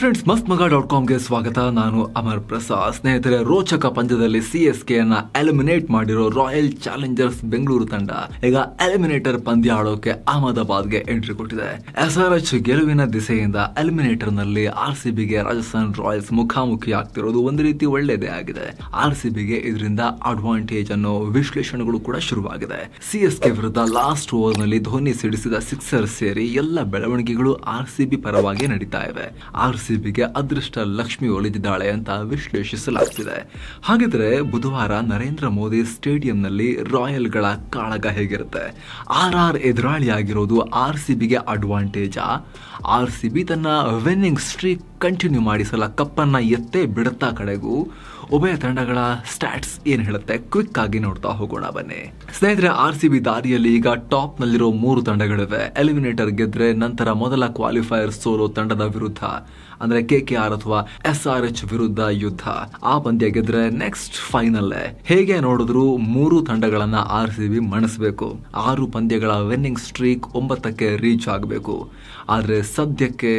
Friends, mastmaga.com ಗೆ ಸ್ವಾಗತ. ನಾನು ಅಮರ್ ಪ್ರಸಾದ್. ಸ್ನೇಹಿತರೆ, ರೋಚಕ ಪಂದ್ಯದಲ್ಲಿ CSK ನ ಎಲಿಮಿನೇಟ್ ಮಾಡಿರೋ ರಾಯಲ್ ಚಾಲೆಂಜರ್ಸ್ ಬೆಂಗಳೂರು ತಂಡ ಈಗ ಎಲಿಮಿನೇಟರ್ ಪಂದ್ಯ ಆಡೋಕೆ ಅಹಮದಾಬಾದ್ಗೆ ಎಂಟ್ರಿ ಕೊಟ್ಟಿದೆ. SRH ಗೆಲುವಿನ ದಿಸೆಯಿಂದ ಎಲಿಮಿನೇಟರ್ ನಲ್ಲಿ RCB ಗೆ ರಾಜಸ್ಥಾನ್ ರಾಯಲ್ಸ್ ಮುಖಾಮುಖಿ ಆಗ್ತಿರೋದು ಒಂದು ರೀತಿ ಒಳ್ಳೆಯದೇ ಆಗಿದೆ. RCB ಗೆ ಇದರಿಂದ ಅಡ್ವಾಂಟೇಜ್ ಅನ್ನೋ ವಿಶ್ಲೇಷಣೆಗಳು ಕೂಡ ಶುರುವಾಗಿದೆ. CSK ವಿರುದ್ಧ ಲಾಸ್ಟ್ ಓವರ್ ನಲ್ಲಿ ಧೋನಿ ಸಿಡಿಸಿದ ಸಿಕ್ಸರ್ ಸೇರಿ ಎಲ್ಲ ಬೆಳವಣಿಗೆಗಳು RCB ಪರವಾಗಿ ನಡೀತಾ ಇವೆ. RCBಗೆ ಅದೃಷ್ಟ ಲಕ್ಷ್ಮಿ ಒಲಿದಿದ್ದಾಳೆ ಅಂತ ವಿಶ್ಲೇಷಿಸಲಾಗ್ತಿದೆ. ಹಾಗಿದ್ರೆ ಬುಧವಾರ ನರೇಂದ್ರ ಮೋದಿ ಸ್ಟೇಡಿಯಂನಲ್ಲಿ ರಾಯಲ್ಗಳ ಕಾಳಗ ಹೇಗಿರುತ್ತೆ? RR ಎದುರಾಳಿಯಾಗಿರೋದು RCBಗೆ ಅಡ್ವಾಂಟೇಜಾ? RCB ತನ್ನ ವಿನ್ನಿಂಗ್ ಸ್ಟ್ರೀಕ್ ಕಂಟಿನ್ಯೂ ಮಾಡಿಸಲ ಕಪ್ಪನ್ನ ಎತ್ತೇ ಬಿಡುತ್ತಾ ಕಡೆಗೂ? ಉಭಯ ತಂಡಗಳ ಸ್ಟ್ಯಾಟ್ಸ್ ಏನ್ ಹೇಳುತ್ತೆ ಕ್ವಿಕ್ ಆಗಿ ನೋಡ್ತಾ ಹೋಗೋಣ ಬನ್ನಿ. ಸ್ನೇಹಿತರೆ, RCB ದಾರಿಯಲ್ಲಿ ಈಗ ಟಾಪ್ ನಲ್ಲಿರೋ 3 ತಂಡಗಳಿವೆ. ಎಲಿಮಿನೇಟರ್ ಗೆದ್ರೆ ನಂತರ ಮೊದಲ ಕ್ವಾಲಿಫೈಯರ್ ಸೋಲೋ ತಂಡದ ವಿರುದ್ಧ ಅಂದ್ರೆ KKR ಅಥವಾ SRH ವಿರುದ್ಧ ಯುದ್ಧ. ಆ ಪಂದ್ಯ ಗೆದ್ರೆ ನೆಕ್ಸ್ಟ್ ಫೈನಲ್. ಹೇಗೆ ನೋಡಿದ್ರು 3 ತಂಡಗಳನ್ನ RCB ಮಣಿಸಬೇಕು. 6 ಪಂದ್ಯಗಳ ವಿನ್ನಿಂಗ್ ಸ್ಟ್ರೀಕ್ 9ಕ್ಕೆ ರೀಚ್ ಆಗಬೇಕು. ಆದ್ರೆ ಸದ್ಯಕ್ಕೆ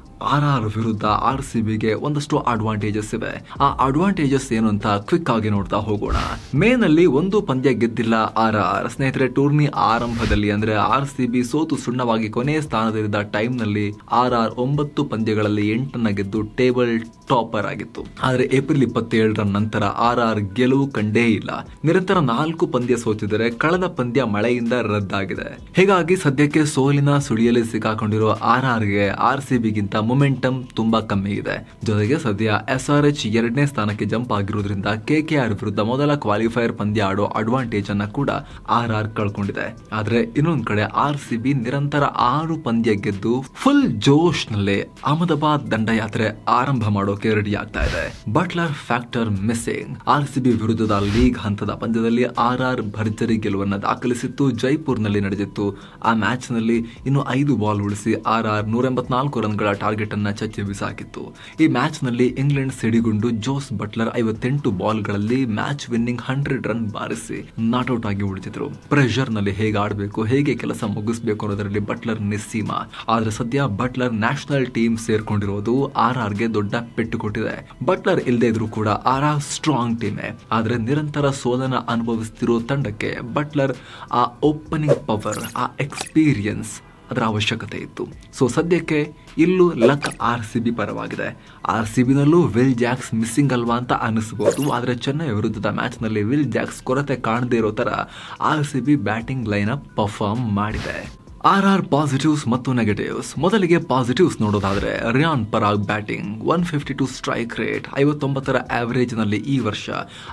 RR ವಿರುದ್ಧ RCBಗೆ ಒಂದಷ್ಟು ಅಡ್ವಾಂಟೇಜಸ್ ಇವೆ. ಆ ಅಡ್ವಾಂಟೇಜಸ್ ಏನು ಅಂತ ಕ್ವಿಕ್ ಆಗಿ ನೋಡ್ತಾ ಹೋಗೋಣ. ಮೇ ನಲ್ಲಿ 1 ಪಂದ್ಯ ಗೆದ್ದಿಲ್ಲ RR. ಸ್ನೇಹಿತರೆ, ಟೂರ್ನಿ ಆರಂಭದಲ್ಲಿ ಅಂದ್ರೆ RCB ಸೋತು ಸುಣ್ಣವಾಗಿ ಕೊನೆಯ ಸ್ಥಾನದಲ್ಲಿದ್ದ ಟೈಮ್ ನಲ್ಲಿ RR 9 ಪಂದ್ಯಗಳಲ್ಲಿ 8 ಗೆದ್ದು ಟೇಬಲ್ ಟಾಪರ್ ಆಗಿತ್ತು. ಆದ್ರೆ ಏಪ್ರಿಲ್ 27 ನಂತರ RR ಗೆಲುವು ಕಂಡೇ ಇಲ್ಲ. ನಿರಂತರ 4 ಪಂದ್ಯ ಸೋತಿದರೆ ಕಳೆದ ಪಂದ್ಯ ಮಳೆಯಿಂದ ರದ್ದಾಗಿದೆ. ಹೀಗಾಗಿ ಸದ್ಯಕ್ಕೆ ಸೋಲಿನ ಸುಳಿಯಲ್ಲಿ ಸಿಕ್ಕಾಕೊಂಡಿರೋ RRಗೆ RCBಗಿಂತ ಮೊಮೆಂಟಮ್ ತುಂಬಾ ಕಮ್ಮಿ ಇದೆ. ಜೊತೆಗೆ ಸದ್ಯ SRH 2ನೇ ಸ್ಥಾನಕ್ಕೆ ಜಂಪ್ ಆಗಿರೋದ್ರಿಂದ KKR ವಿರುದ್ಧ ಮೊದಲ ಕ್ವಾಲಿಫೈಯರ್ ಪಂದ್ಯ ಆಡೋ ಅಡ್ವಾಂಟೇಜ್ ಅನ್ನ ಕೂಡ RR ಕಳ್ಕೊಂಡಿದೆ. ಆದ್ರೆ ಇನ್ನೊಂದ್ ಕಡೆ RCB ನಿರಂತರ 6 ಪಂದ್ಯ ಗೆದ್ದು ಫುಲ್ ಜೋಶ್ ನಲ್ಲಿ ಅಹಮದಾಬಾದ್ ದಂಡಯಾತ್ರೆ ಆರಂಭ ಮಾಡೋಕೆ ರೆಡಿ ಆಗ್ತಾ ಇದೆ. Butler factor missing. RCB ವಿರುದ್ಧದ ಲೀಗ್ ಹಂತದ ಪಂದ್ಯದಲ್ಲಿ RR ಭರ್ಜರಿ ಗೆಲುವನ್ನ ದಾಖಲಿಸಿತ್ತು. ಜೈಪುರ್ನಲ್ಲಿ ನಡೆದಿತ್ತು. ಆ ಮ್ಯಾಚ್ ನಲ್ಲಿ ಇನ್ನು 5 ಬಾಲ್ ಉಳಿಸಿ RR 184 ರನ್ಗಳ ಟಾರ್ಗೆಟ್ ಅನ್ನ ಚಚ್ಚಿ ಬಿಸಾಕಿತ್ತು. ಈ ಮ್ಯಾಚ್ ನಲ್ಲಿ ಇಂಗ್ಲೆಂಡ್ ಸಿಡಿಗುಂಡು ಜೋಸ್ ಬಟ್ಲರ್ 58 ಬಾಲ್ಗಳಲ್ಲಿ ಮ್ಯಾಚ್ ವಿನ್ನಿಂಗ್ 100 ರನ್ ಬಾರಿಸಿ ನಾಟ್ಔಟ್ ಆಗಿ ಉಳಿದಿದ್ರು. ಪ್ರೆಷರ್ ನಲ್ಲಿ ಹೇಗೆ ಆಡಬೇಕು, ಹೇಗೆ ಕೆಲಸ ಮುಗಿಸಬೇಕು ಅನ್ನೋದರಲ್ಲಿ ಬಟ್ಲರ್ ನಿಸ್ಸೀಮ. ಆದ್ರೆ ಸದ್ಯ ಬಟ್ಲರ್ ನ್ಯಾಷನಲ್ ಟೀಮ್ ಸೇರ್ಕೊಂಡಿರೋದು RRಗೆ ದೊಡ್ಡ ಪೆಟ್ಟು ಕೊಟ್ಟಿದೆ. ಬಟ್ಲರ್ ಇಲ್ಲದೆ ಇದ್ರು ಕೂಡ RR ಸ್ಟ್ರಾಂಗ್ ಟೀಮೇ. ಆದ್ರೆ ನಿರಂತರ ಸೋಲನ ಅನುಭವಿಸುತ್ತಿರೋ ತಂಡಕ್ಕೆ ಬಟ್ಲರ್ ಆ ಓಪನಿಂಗ್ ಪವರ್, ಆ ಎಕ್ಸ್ಪೀರಿಯನ್ಸ್ ಅದರ ಅವಶ್ಯಕತೆ ಇತ್ತು. ಸೊ ಸದ್ಯಕ್ಕೆ ಇಲ್ಲೂ ಲಕ್ RCB ಪರವಾಗಿದೆ. RCBನಲ್ಲೂ ವಿಲ್ ಜಾಕ್ಸ್ ಮಿಸ್ಸಿಂಗ್ ಅಲ್ವಾ ಅಂತ ಅನಿಸಬಹುದು. ಆದ್ರೆ ಚೆನ್ನೈ ವಿರುದ್ಧದ ಮ್ಯಾಚ್ ನಲ್ಲಿ ವಿಲ್ ಜಾಕ್ಸ್ ಕೊರತೆ ಕಾಣದೇ ಇರೋ ತರ RCB batting line up perform ಮಾಡಿದೆ. RR ಪಾಸಿಟಿವ್ಸ್ ಮತ್ತು ನೆಗೆಟಿವ್ಸ್. ಮೊದಲಿಗೆ ಪಾಸಿಟಿವ್ಸ್ ನೋಡೋದಾದ್ರೆ Riyan Parag batting, 152 strike rate, 59ರ ಆವರೇಜ್ ನಲ್ಲಿ ಈ ವರ್ಷ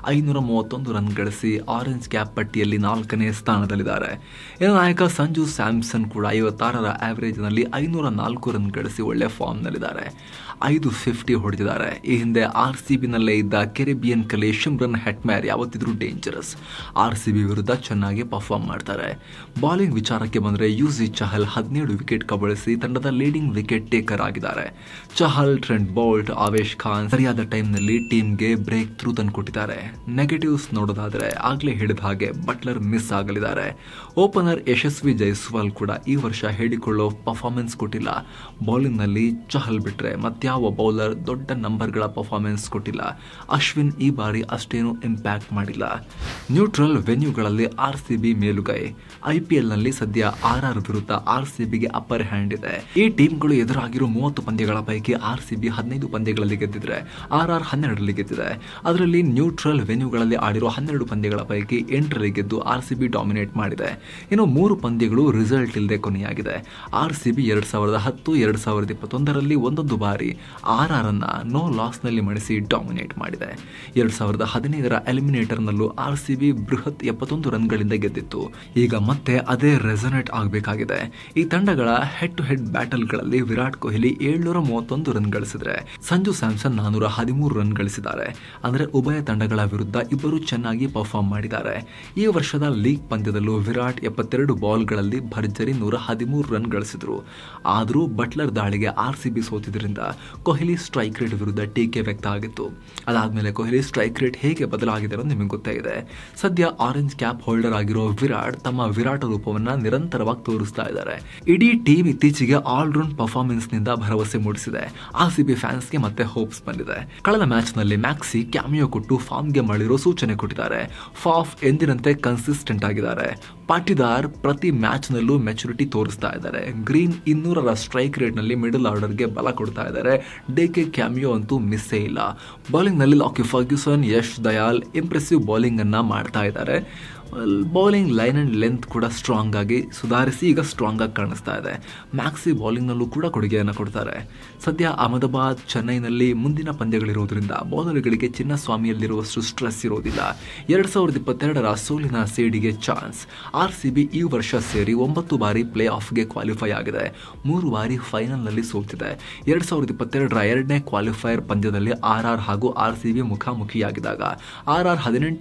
531 ರನ್ ಗಳಿಸಿ ಆರೆಂಜ್ ಕ್ಯಾಪ್ ಪಟ್ಟಿಯಲ್ಲಿ 4ನೇ ಸ್ಥಾನದಲ್ಲಿದ್ದಾರೆ. ಇನ್ನು ನಾಯಕ ಸಂಜು ಸ್ಯಾಮ್ಸನ್ ಕೂಡ 56ರ ಆವರೇಜ್ ನಲ್ಲಿ 504 ರನ್ ಗಳಿಸಿ ಒಳ್ಳೆ ಫಾರ್ಮ್ ನಲ್ಲಿದ್ದಾರೆ. 550 ಹೊಡೆದಿದ್ದಾರೆ. ಈ ಹಿಂದೆ RCB ನಲ್ಲೇ ಇದ್ದ ಕೆರಿಬಿಯನ್ ಕಲೆ ಶಿಮ್ರನ್ ಹೆಟ್ಮ್ಯಾರ್ ಯಾವತ್ತಿದ್ರೂ ಡೇಂಜರಸ್. RCB ವಿರುದ್ಧ ಚೆನ್ನಾಗಿ ಪರ್ಫಾರ್ಮ್ ಮಾಡ್ತಾರೆ. ಬಾಲಿಂಗ್ ವಿಚಾರಕ್ಕೆ ಬಂದ್ರೆ ಯುಜಿ ಚಹಲ್ 17 ವಿಕೆಟ್ ಕಬಳಿಸಿ ತಂಡದ ಲೀಡಿಂಗ್ ವಿಕೆಟ್ ಟೇಕರ್ ಆಗಿದ್ದಾರೆ. ಚಹಲ್, ಟ್ರೆಂಟ್ ಬೋಲ್ಟ್, ಆವೇಶ್ ಖಾನ್ ಸರಿಯಾದ ಟೈಮ್ ನಲ್ಲಿ ಟೀಮ್ಗೆ ಬ್ರೇಕ್ ಥ್ರೂ ತಂದುಕೊಟ್ಟಿದ್ದಾರೆ. ನೆಗೆಟಿವ್ಸ್ ನೋಡೋದಾದ್ರೆ ಆಗ್ಲೇ ಹೇಳಿದ ಹಾಗೆ ಬಟ್ಲರ್ ಮಿಸ್ ಆಗಲಿದ್ದಾರೆ. ಓಪನರ್ ಯಶಸ್ವಿ ಜೈಸ್ವಾಲ್ ಕೂಡ ಈ ವರ್ಷ ಹೇಳಿಕೊಳ್ಳೋ ಪರ್ಫಾರ್ಮೆನ್ಸ್ ಕೊಟ್ಟಿಲ್ಲ. ಬೌಲಿಂಗ್ ನಲ್ಲಿ ಚಹಲ್ ಬಿಟ್ರೆ ಮತ್ಯಾವ ಬೌಲರ್ ದೊಡ್ಡ ನಂಬರ್ಗಳ ಪರ್ಫಾರ್ಮೆನ್ಸ್ ಕೊಟ್ಟಿಲ್ಲ. ಅಶ್ವಿನ್ ಈ ಬಾರಿ ಅಷ್ಟೇನು ಇಂಪ್ಯಾಕ್ಟ್ ಮಾಡಿಲ್ಲ. ನ್ಯೂಟ್ರಲ್ ವೆನ್ಯೂಗಳಲ್ಲಿ RCB ಮೇಲುಗೈ. IPL ನಲ್ಲಿ ಸದ್ಯ RR ವಿರುದ್ಧ RCBಗೆ ಅಪ್ಪರ್ ಹ್ಯಾಂಡ್ ಇದೆ. ಈ ಟೀಮ್ಗಳು ಎದುರಾಗಿರೋ 30 ಪಂದ್ಯಗಳ ಪೈಕಿ RCB 15 ಪಂದ್ಯಗಳಲ್ಲಿ ಗೆದ್ದಿದ್ರೆ RR 12ರಲ್ಲಿ ಗೆದ್ದಿದೆ. ಅದರಲ್ಲಿ ನ್ಯೂಟ್ರಲ್ ವೆನ್ಯೂಗಳಲ್ಲಿ ಆಡಿರೋ 12 ಪಂದ್ಯಗಳ ಪೈಕಿ 8ರಲ್ಲಿ ಗೆದ್ದು RCB ಡಾಮಿನೇಟ್ ಮಾಡಿದೆ. ಇನ್ನು 3 ಪಂದ್ಯಗಳು ರಿಸಲ್ಟ್ ಇಲ್ಲದೆ ಕೊನೆಯಾಗಿದೆ. RCB 2010, 2021ರಲ್ಲಿ ಒಂದೊಂದು ಬಾರಿ RR ಅನ್ನ ನೋ ಲಾಸ್ ನಲ್ಲಿ ಮಣಿಸಿ ಡಾಮಿನೇಟ್ ಮಾಡಿದೆ. 2015ರ ಎಲಿಮಿನೇಟರ್ ನಲ್ಲೂ RCB ಬೃಹತ್ 71 ರನ್ಗಳಿಂದ ಗೆದ್ದಿತ್ತು. ಈಗ ಮತ್ತೆ ಅದೇ ರೆಸೊನೇಟ್ ಆಗಬೇಕಾಗಿದೆ. ಈ ತಂಡಗಳ ಹೆಡ್ ಟು ಹೆಡ್ ಬ್ಯಾಟಲ್ ಗಳಲ್ಲಿ ವಿರಾಟ್ ಕೊಹ್ಲಿ 731 ರನ್ ಗಳಿಸಿದ್ರೆ ಸಂಜು ಸ್ಯಾಮ್ಸನ್ 413 ರನ್ ಗಳಿಸಿದ್ದಾರೆ. ಅಂದ್ರೆ ಉಭಯ ತಂಡಗಳ ವಿರುದ್ಧ ಇಬ್ಬರು ಚೆನ್ನಾಗಿ ಪರ್ಫಾರ್ಮ್ ಮಾಡಿದ್ದಾರೆ. ಈ ವರ್ಷದ ಲೀಗ್ ಪಂದ್ಯದಲ್ಲೂ ವಿರಾಟ್ 72 ಬಾಲ್ಗಳಲ್ಲಿ ಭರ್ಜರಿ 113 ರನ್ ಗಳಿಸಿದ್ರು. ಆದರೂ ಬಟ್ಲರ್ ದಾಳಿಗೆ RCB ಸೋತಿದ್ರಿಂದ ಕೊಹ್ಲಿ ಸ್ಟ್ರೈಕ್ ರೇಟ್ ವಿರುದ್ಧ ಟೀಕೆ ವ್ಯಕ್ತ ಆಗಿತ್ತು. ಅದಾದ್ಮೇಲೆ ಕೊಹ್ಲಿ ಸ್ಟ್ರೈಕ್ ರೇಟ್ ಹೇಗೆ ಬದಲಾಗಿದೆ ಅನ್ನೋದು ನಿಮಗೆ ಗೊತ್ತೇ ಇದೆ. ಸದ್ಯ ಆರೆಂಜ್ ಕ್ಯಾಪ್ ಹೋಲ್ಡರ್ ಆಗಿರೋ ವಿರಾಟ್ ತಮ್ಮ ವಿರಾಟ ರೂಪವನ್ನ ನಿರಂತರವಾಗಿ ತೋರಿಸ್ತಾ ತೋರಿಸ್ತಾ ಇದ್ದಾರೆ. ಇಡೀ ಟೀಮ್ ಇತ್ತೀಚೆಗೆ ಆಲ್ರೌಂಡ್ ಪರ್ಫಾರ್ಮೆನ್ಸ್ ನಿಂದ ಭರವಸೆ ಮೂಡಿಸಿದೆ. RCB ಫ್ಯಾನ್ಸ್ಗೆ ಮತ್ತೆ ಹೋಪ್ಸ್ ಬಂದಿದೆ. ಕಳೆದ ಮ್ಯಾಚ್ ನಲ್ಲಿ ಮ್ಯಾಕ್ಸಿ ಕ್ಯಾಮಿಯೋ ಕೊಟ್ಟು ಫಾರ್ಮ್ಗೆ ಮಾಡಿರೋ ಸೂಚನೆ ಕೊಟ್ಟಿದ್ದಾರೆ. ಫಾಫ್ ಎಂದಿನಂತೆ ಕನ್ಸಿಸ್ಟೆಂಟ್ ಆಗಿದ್ದಾರೆ. ಪಾಟಿದಾರ್ ಪ್ರತಿ ಮ್ಯಾಚ್ ನಲ್ಲೂ ಮೆಚುರಿಟಿ ತೋರಿಸ್ತಾ ಇದ್ದಾರೆ. ಗ್ರೀನ್ 200ರ ಸ್ಟ್ರೈಕ್ ರೇಟ್ ನಲ್ಲಿ ಮಿಡಲ್ ಆರ್ಡರ್ಗೆ ಬಲ ಕೊಡ್ತಾ ಇದ್ದಾರೆ. DK ಕ್ಯಾಮಿಯೋ ಅಂತೂ ಮಿಸ್ಸೇ ಇಲ್ಲ. ಬೌಲಿಂಗ್ ನಲ್ಲಿ Lockie Ferguson, Yash Dayal impressive bowling ಅನ್ನ ಮಾಡ್ತಾ ಇದ್ದಾರೆ. ಬೌಲಿಂಗ್ ಲೈನ್ ಅಂಡ್ ಲೆಂತ್ ಕೂಡ ಸ್ಟ್ರಾಂಗ್ ಆಗಿ ಸುಧಾರಿಸಿ ಈಗ ಸ್ಟ್ರಾಂಗ್ ಆಗಿ ಕಾಣಿಸ್ತಾ ಇದೆ. ಮ್ಯಾಕ್ಸಿ ಬೌಲಿಂಗ್ ನಲ್ಲೂ ಕೂಡ ಕೊಡುಗೆಯನ್ನು ಕೊಡ್ತಾರೆ. ಸದ್ಯ ಅಹಮದಾಬಾದ್, ಚೆನ್ನೈನಲ್ಲಿ ಮುಂದಿನ ಪಂದ್ಯಗಳಿರೋದ್ರಿಂದ ಬೌಲರ್ಗಳಿಗೆ ಚಿನ್ನಸ್ವಾಮಿಯಲ್ಲಿರುವಷ್ಟು ಸ್ಟ್ರೆಸ್ ಇರೋದಿಲ್ಲ. 2022ರ ಸೋಲಿನ ಸೇಡಿಗೆ ಚಾನ್ಸ್. RCB ಈ ವರ್ಷ ಸೇರಿ 9 ಬಾರಿ ಪ್ಲೇ ಆಫ್ಗೆ ಕ್ವಾಲಿಫೈ ಆಗಿದೆ. 3 ಬಾರಿ ಫೈನಲ್ ನಲ್ಲಿ ಸೋತಿದೆ. 2022ರ 2ನೇ ಕ್ವಾಲಿಫೈಯರ್ ಪಂದ್ಯದಲ್ಲಿ RR ಹಾಗೂ RCB ಮುಖಾಮುಖಿಯಾಗಿದ್ದಾಗ RR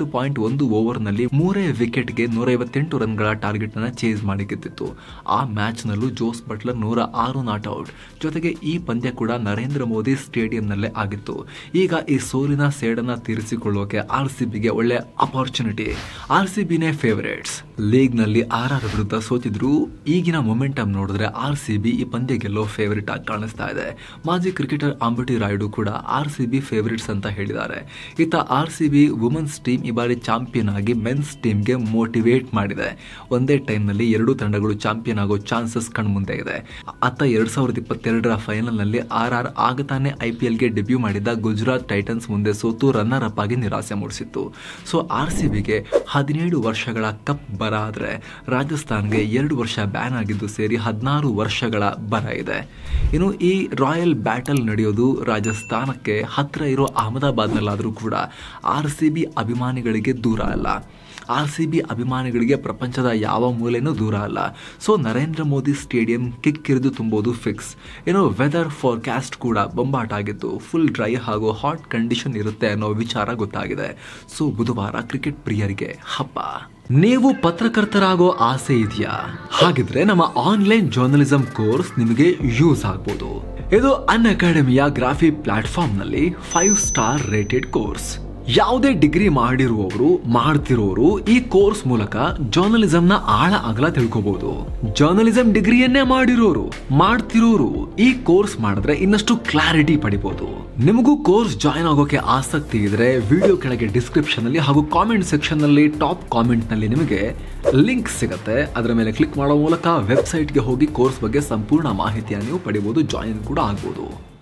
18.1 ಓವರ್ನಲ್ಲಿ 3 ವಿಕೆಟ್ಗೆ 158 ರನ್ಗಳ ಟಾರ್ಗೆಟ್ ಅನ್ನು ಚೇಸ್ ಮಾಡಿ ಗೆದ್ದಿತ್ತು. ಆ ಮ್ಯಾಚ್ ನಲ್ಲೂ ಜೋಸ್ ಬಟ್ಲರ್ 106 ನಾಟ್ ಔಟ್. ಜೊತೆಗೆ ಈ ಪಂದ್ಯ ಕೂಡ ನರೇಂದ್ರ ಮೋದಿ ಸ್ಟೇಡಿಯಂನಲ್ಲೇ ಆಗಿತ್ತು. ಈಗ ಈ ಸೋಲಿನ ಸೇಡನ್ನ ತೀರಿಸಿಕೊಳ್ಳೋಕೆ RCBಗೆ ಒಳ್ಳೆ ಅಪಾರ್ಚುನಿಟಿ. RCBನೇ ಫೇವರೇಟ್ಸ್. ಲೀಗ್ ನಲ್ಲಿ RR ವಿರುದ್ಧ ಸೋತಿದ್ರು. ಈಗಿನ ಮೊಮೆಂಟಮ್ ನೋಡಿದ್ರೆ RCB ಈ ಪಂದ್ಯ ಗೆಲ್ಲೋ ಫೇವರೇಟ್ ಆಗಿ ಕಾಣಿಸ್ತಾ ಇದೆ. ಮಾಜಿ ಕ್ರಿಕೆಟರ್ ಅಂಬಟಿ ರಾಯುಡು ಕೂಡ RCB ಫೇವರೇಟ್ಸ್ ಅಂತ ಹೇಳಿದ್ದಾರೆ. ಇತ್ತ RCB ವುಮೆನ್ಸ್ ಟೀಮ್ ಈ ಬಾರಿ ಚಾಂಪಿಯನ್ ಆಗಿ ಮೆನ್ಸ್ ಟೀಮ್ಗೆ ಮೋಟಿವೇಟ್ ಮಾಡಿದೆ. ಒಂದೇ ಟೈಮ್ ನಲ್ಲಿ 2 ತಂಡಗಳು ಚಾಂಪಿಯನ್ ಆಗೋ ಚಾನ್ಸಸ್ ಕಣ್ಮುಂದೆ ಇದೆ. ಅತ್ತ 2022ರ ಫೈನಲ್ ನಲ್ಲಿ RR ಆಗತಾನೆ IPLಗೆ ಡೆಬ್ಯೂ ಮಾಡಿದ ಗುಜರಾತ್ ಟೈಟನ್ಸ್ ಮುಂದೆ ಸೋತು ರನ್ನರ್ ಅಪ್ ಆಗಿ ನಿರಾಸೆ ಮೂಡಿಸಿತ್ತು. ಸೊ RCBಗೆ 17 ವರ್ಷಗಳ ಕಪ್ ಬರ ಆದ್ರೆ ರಾಜಸ್ಥಾನ್ಗೆ 2 ವರ್ಷ ಬ್ಯಾನ್ ಆಗಿದ್ದು ಸೇರಿ 16 ವರ್ಷಗಳ ಬರ ಇದೆ. ಇನ್ನು ಈ ರಾಯಲ್ ಬ್ಯಾಟಲ್ ನಡೆಯೋದು ರಾಜಸ್ಥಾನಕ್ಕೆ ಹತ್ರ ಇರೋ ಅಹಮದಾಬಾದ್ನಲ್ಲಾದರೂ ಕೂಡ RCB ಅಭಿಮಾನಿಗಳಿಗೆ ದೂರ ಅಲ್ಲ. RCB ಅಭಿಮಾನಿಗಳಿಗೆ ಪ್ರಪಂಚದ ಯಾವ ಮೂಲೆನೂ ದೂರ ಅಲ್ಲ. ಸೊ ನರೇಂದ್ರ ಮೋದಿ ಸ್ಟೇಡಿಯಂ ಕಿಕ್ಕಿರಿದು ತುಂಬೋದು ಫಿಕ್ಸ್. ಏನೋ ವೆದರ್ ಫಾರ್ಕಾಸ್ಟ್ ಕೂಡ ಬೊಂಬಾಟ್ ಆಗಿತ್ತು. ಫುಲ್ ಡ್ರೈ ಹಾಗೂ ಹಾಟ್ ಕಂಡೀಷನ್ ಇರುತ್ತೆ ಅನ್ನೋ ವಿಚಾರ ಗೊತ್ತಾಗಿದೆ. ಸೊ ಬುಧವಾರ ಕ್ರಿಕೆಟ್ ಪ್ರಿಯರಿಗೆ ಹಬ್ಬ. ನೀವು ಪತ್ರಕರ್ತರಾಗೋ ಆಸೆ ಇದೆಯಾ? ಹಾಗಿದ್ರೆ ನಮ್ಮ ಆನ್ಲೈನ್ ಜರ್ನಲಿಸಂ ಕೋರ್ಸ್ ನಿಮಗೆ ಯೂಸ್ ಆಗ್ಬೋದು. ಇದು ಅನ್ಅಕಾಡೆಮಿಯ ಗ್ರಾಫಿ ಪ್ಲಾಟ್ಫಾರ್ಮ್ ನಲ್ಲಿ 5 ಸ್ಟಾರ್ ರೇಟೆಡ್ ಕೋರ್ಸ್. ಯಾವುದೇ ಡಿಗ್ರಿ ಮಾಡಿರುವವರು ಮಾಡ್ತಿರೋರು ಈ ಕೋರ್ಸ್ ಮೂಲಕ ಜರ್ನಲಿಸಂನ ಆಳ ಅಗಲ ತಿಳ್ಕೋಬಹುದು. ಜರ್ನಲಿಸಂ ಡಿಗ್ರಿಯನ್ನೇ ಮಾಡಿರೋರು ಮಾಡ್ತಿರೋರು ಈ ಕೋರ್ಸ್ ಮಾಡಿದ್ರೆ ಇನ್ನಷ್ಟು ಕ್ಲಾರಿಟಿ ಪಡಿಬಹುದು. ನಿಮಗೂ ಕೋರ್ಸ್ ಜಾಯಿನ್ ಆಗೋಕೆ ಆಸಕ್ತಿ ಇದ್ರೆ ವಿಡಿಯೋ ಕೆಳಗೆ ಡಿಸ್ಕ್ರಿಪ್ಷನ್ ಅಲ್ಲಿ ಹಾಗೂ ಕಾಮೆಂಟ್ ಸೆಕ್ಷನ್ ನಲ್ಲಿ ಟಾಪ್ ಕಾಮೆಂಟ್ ನಲ್ಲಿ ನಿಮಗೆ ಲಿಂಕ್ ಸಿಗುತ್ತೆ. ಅದರ ಮೇಲೆ ಕ್ಲಿಕ್ ಮಾಡೋ ಮೂಲಕ ವೆಬ್ಸೈಟ್ಗೆ ಹೋಗಿ ಕೋರ್ಸ್ ಬಗ್ಗೆ ಸಂಪೂರ್ಣ ಮಾಹಿತಿಯನ್ನು ನೀವು ಪಡಿಬಹುದು. ಜಾಯಿನ್ ಕೂಡ ಆಗ್ಬೋದು.